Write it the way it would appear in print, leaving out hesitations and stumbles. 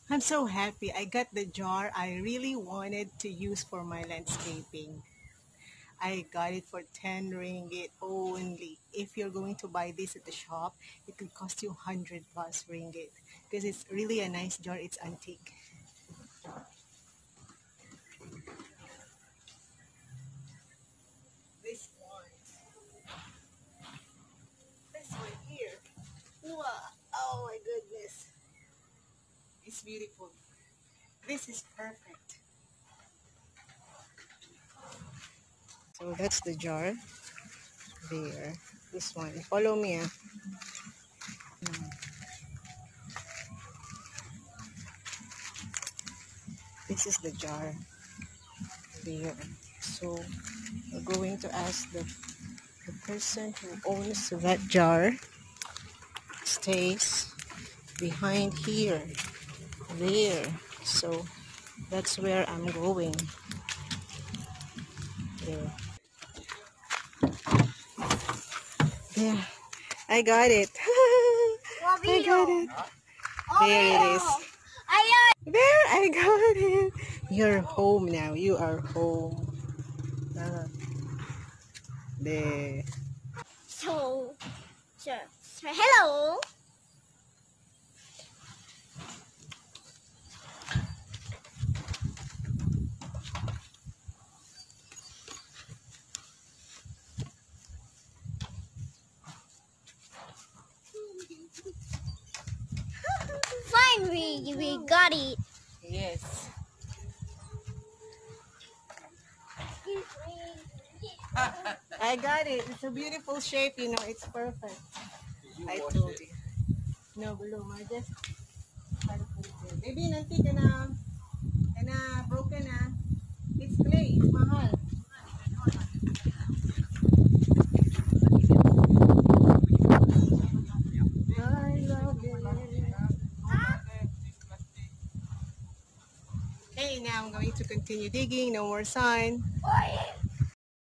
I'm so happy I got the jar I really wanted to use for my landscaping. I got it for 10 ringgit only. If you're going to buy this at the shop, it could cost you 100 plus ringgit because it's really a nice jar. It's antique. This one. This one here. Wow. Oh my goodness. It's beautiful. This is perfect. So that's the jar there. This one. Follow me. This is the jar there. So we're going to ask the person who owns that jar stays behind here. There. So that's where I'm going. There. There. I got it. I got it. There it is. There, I got it. You're home now. You are home. Ah, there. So hello. Fine, we got it. Yes. I got it. It's a beautiful shape, you know. It's perfect. I told you. No, belum. I just had to put it there. Baby, nanti kena broken na. It's clay. It's mahal. I love it. Okay, now I'm going to continue digging. No more sign.